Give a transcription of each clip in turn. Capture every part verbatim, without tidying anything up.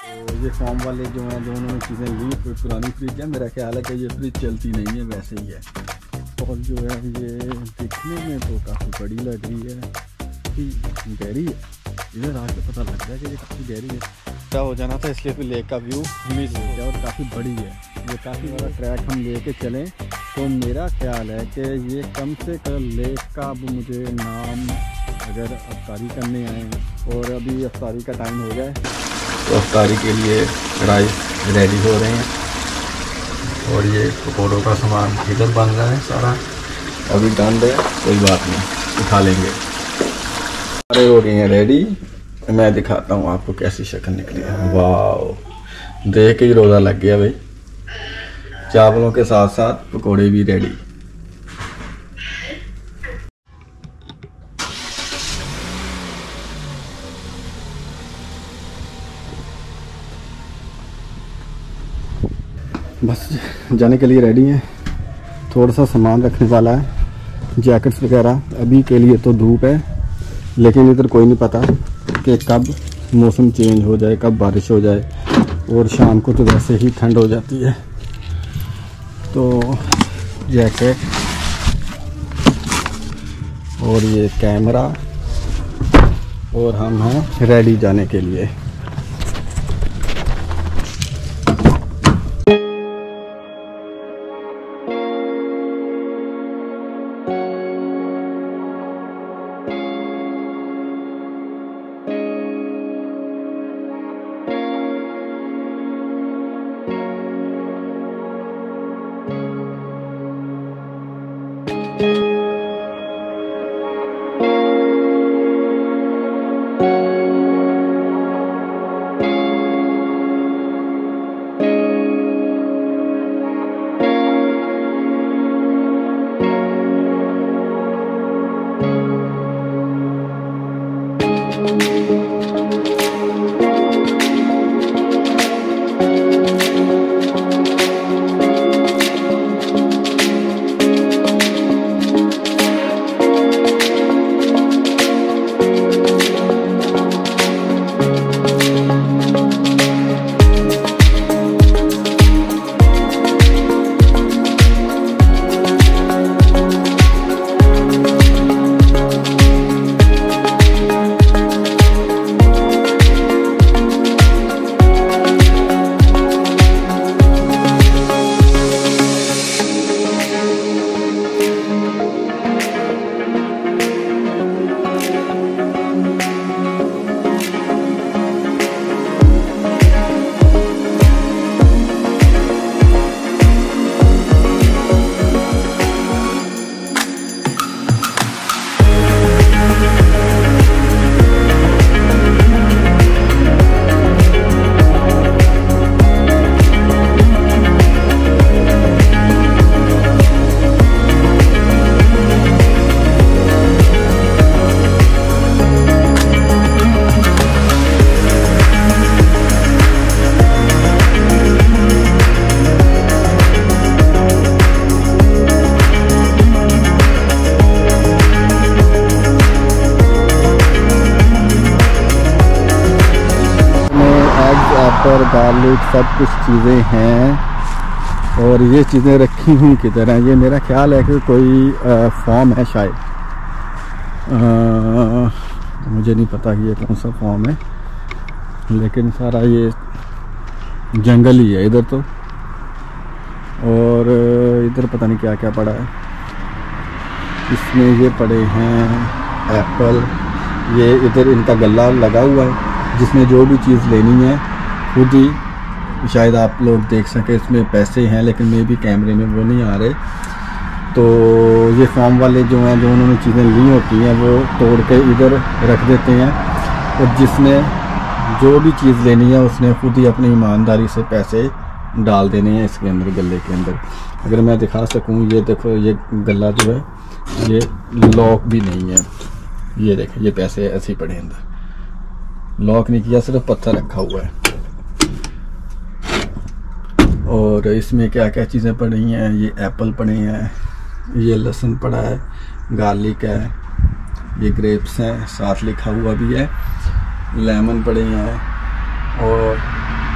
तो ये फॉर्म वाले जो हैं जो उन्होंने चीज़ें ली, कोई पुरानी फ्रिज है, मेरा ख्याल है कि ये फ्रिज चलती नहीं है, वैसे ही है। और जो है ये दिखने में तो काफ़ी बड़ी लग रही है, काफ़ी गहरी है, इधर आके पता लग रहा है कि ये काफ़ी गहरी है। क्या हो जाना था, इसलिए फिर लेक का व्यू मिस हो गया और काफ़ी बड़ी है ये, काफ़ी बड़ा ट्रैक हम लेके चलें तो मेरा ख्याल है कि ये कम से कम लेक का, अब मुझे नाम अगर अफ्तारी करने आए और अभी अफ्तारी का टाइम हो जाए तो अफ्तारी के लिए राइस रेडी हो रहे हैं और ये पकौड़ों का सामान इधर बन रहा है सारा, अभी ठंड है कोई बात नहीं उठा लेंगे। सारे हो गए हैं रेडी, मैं दिखाता हूँ आपको कैसी शक्ल निकली है। वाह, देख के ही रोज़ा लग गया भाई। चावलों के साथ साथ पकौड़े भी रेडी। बस जाने के लिए रेडी हैं, थोड़ा सा सामान रखने वाला है, जैकेट्स वगैरह। अभी के लिए तो धूप है, लेकिन इधर कोई नहीं पता कि कब मौसम चेंज हो जाए, कब बारिश हो जाए, और शाम को तो वैसे ही ठंड हो जाती है। तो जैकेट और ये कैमरा और हम हैं रेडी जाने के लिए। पर गार्लिक सब कुछ चीज़ें हैं और ये चीज़ें रखी हुई किधर हैं, ये मेरा ख्याल है कि कोई फॉर्म है शायद, आ, मुझे नहीं पता कि ये कौन सा फॉर्म है, लेकिन सारा ये जंगल ही है इधर तो। और इधर पता नहीं क्या क्या पड़ा है, इसमें ये पड़े हैं एप्पल, ये इधर इनका गल्ला लगा हुआ है जिसमें जो भी चीज़ लेनी है खुद ही, शायद आप लोग देख सकें इसमें पैसे हैं लेकिन मे भी कैमरे में वो नहीं आ रहे। तो ये फॉर्म वाले जो हैं जो उन्होंने चीज़ें ली होती हैं वो तोड़ के इधर रख देते हैं और जिसने जो भी चीज़ लेनी है उसने खुद ही अपनी ईमानदारी से पैसे डाल देने हैं इसके अंदर, गले के अंदर। अगर मैं दिखा सकूं, ये देखो ये गला जो है ये लॉक भी नहीं है, ये देखें ये पैसे ऐसे ही पड़े अंदर, लॉक नहीं किया, सिर्फ पत्थर रखा हुआ है। और इसमें क्या क्या चीज़ें पड़ी हैं, ये एप्पल पड़े हैं, ये लहसुन पड़ा है, गार्लिक है, ये ग्रेप्स हैं, साथ लिखा हुआ भी है, लेमन पड़े हैं और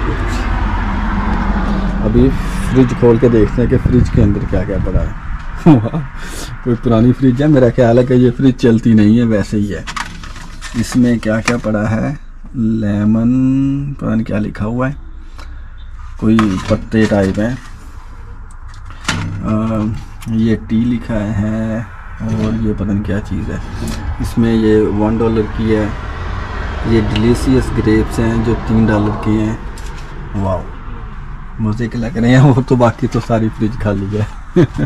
अभी फ्रिज खोल के देखते हैं कि फ्रिज के अंदर क्या क्या पड़ा है। कोई पुरानी फ्रिज है, मेरा ख्याल है कि ये फ्रिज चलती नहीं है, वैसे ही है। इसमें क्या क्या पड़ा है, लेमन, पता नहीं क्या लिखा हुआ है, कोई पत्ते टाइप है। आ, ये टी लिखा है और ये पता नहीं क्या चीज़ है। इसमें ये वन डॉलर की है। ये डिलीशियस ग्रेप्स हैं जो तीन डॉलर की हैं। वाह, मज़े के लग रहे हैं। वो तो बाकी तो सारी फ्रिज खाली है।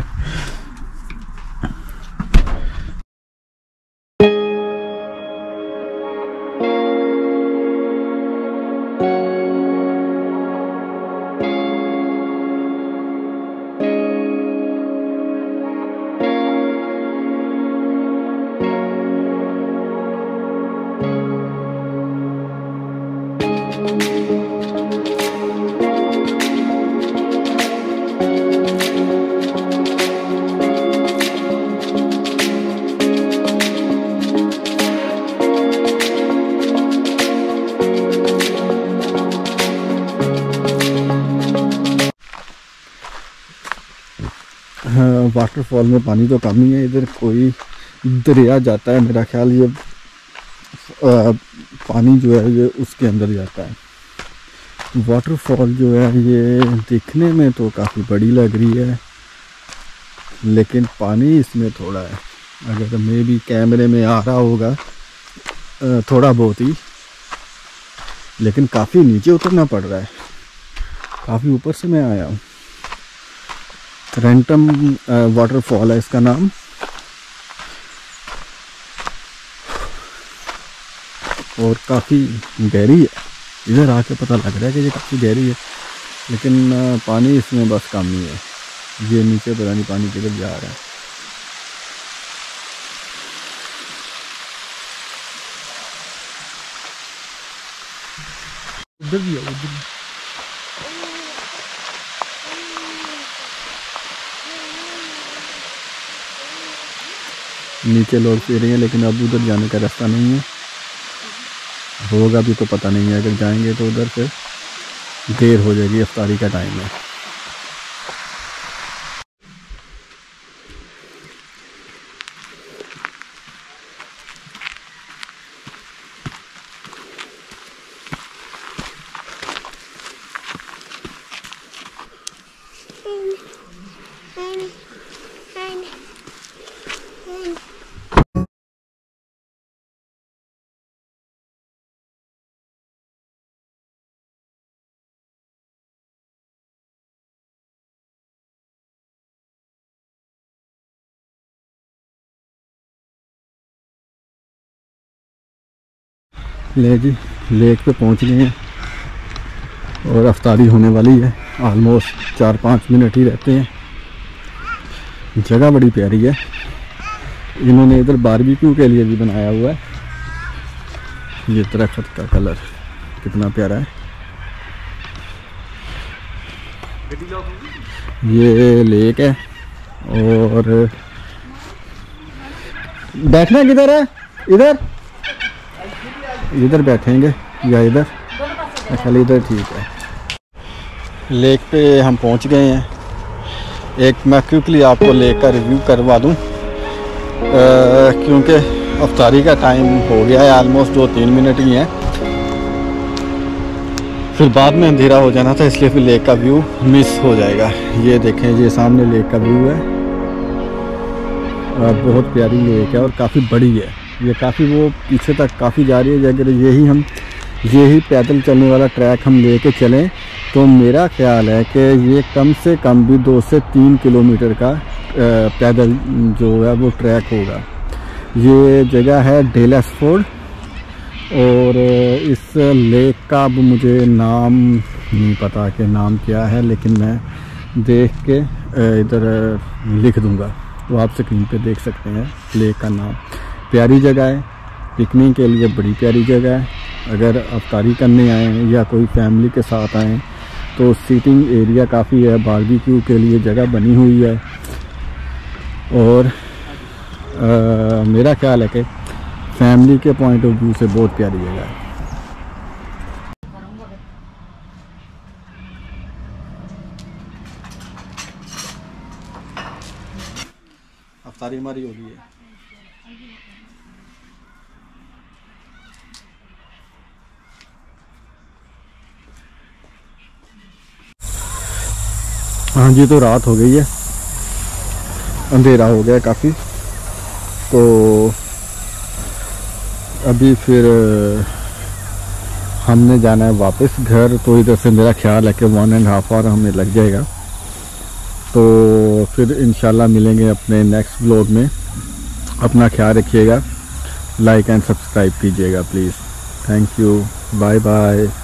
वाटरफॉल में पानी तो कम ही है। इधर कोई दरिया जाता है, मेरा ख्याल ये आ, पानी जो है ये उसके अंदर जाता है। वाटरफॉल जो है ये दिखने में तो काफ़ी बड़ी लग रही है, लेकिन पानी इसमें थोड़ा है। अगर मे भी कैमरे में आ रहा होगा थोड़ा बहुत ही, लेकिन काफ़ी नीचे उतरना पड़ रहा है। काफ़ी ऊपर से मैं आया हूँ। रेंटम वाटरफॉल है इसका नाम। और काफ़ी गहरी है। इधर आके पता लग रहा है कि ये काफ़ी गहरी है, लेकिन आ, पानी इसमें बस कम ही है। ये नीचे पता नहीं पानी किधर जा रहा है। उधर भी है, उधर नीचे लोग पी रहे हैं, लेकिन अब उधर जाने का रास्ता नहीं है। होगा भी तो पता नहीं है। अगर जाएंगे तो उधर फिर देर हो जाएगी, इफ्तारी का टाइम है। ले जी, लेक पे पहुंच गए हैं और अफ्तारी होने वाली है। ऑलमोस्ट चार पाँच मिनट ही रहते हैं। जगह बड़ी प्यारी है। इन्होंने इधर बारबेक्यू के लिए भी बनाया हुआ है। ये दरख्त का कलर कितना प्यारा है। ये लेक है और बैठना किधर है? इधर इधर बैठेंगे या इधर? अच्छा, इधर ठीक है। लेक पे हम पहुंच गए हैं। एक मैं क्विकली आपको लेक का रिव्यू करवा दूं, क्योंकि अफ्तारी का टाइम हो गया है। ऑलमोस्ट दो तीन मिनट ही हैं, फिर बाद में अंधेरा हो जाना था, इसलिए फिर लेक का व्यू मिस हो जाएगा। ये देखें, ये सामने लेक का व्यू है। बहुत प्यारी लेक है और काफ़ी बड़ी है। ये काफ़ी वो पीछे तक काफ़ी जा रही है। अगर यही हम यही पैदल चलने वाला ट्रैक हम लेके चलें तो मेरा ख्याल है कि ये कम से कम भी दो से तीन किलोमीटर का पैदल जो है वो ट्रैक होगा। ये जगह है डेलसफोर्ड और इस लेक का अब मुझे नाम नहीं पता कि नाम क्या है, लेकिन मैं देख के इधर लिख दूंगा, तो आप स्क्रीन पे देख सकते हैं लेक का नाम। प्यारी जगह है, पिकनिक के लिए बड़ी प्यारी जगह है। अगर अफ्तारी करने आए या कोई फैमिली के साथ आएँ तो सीटिंग एरिया काफ़ी है, बारबेक्यू के लिए जगह बनी हुई है। और आ, मेरा ख्याल है कि फैमिली के पॉइंट ऑफ व्यू से बहुत प्यारी जगह है। मारी मारी हो गई है। हाँ जी, तो रात हो गई है, अंधेरा हो गया काफ़ी। तो अभी फिर हमने जाना है वापस घर। तो इधर से मेरा ख्याल है कि वन एंड हाफ आवर हमें लग जाएगा। तो फिर इंशाल्लाह मिलेंगे अपने नेक्स्ट व्लॉग में। अपना ख्याल रखिएगा, लाइक एंड सब्सक्राइब कीजिएगा please. Thank you, bye bye.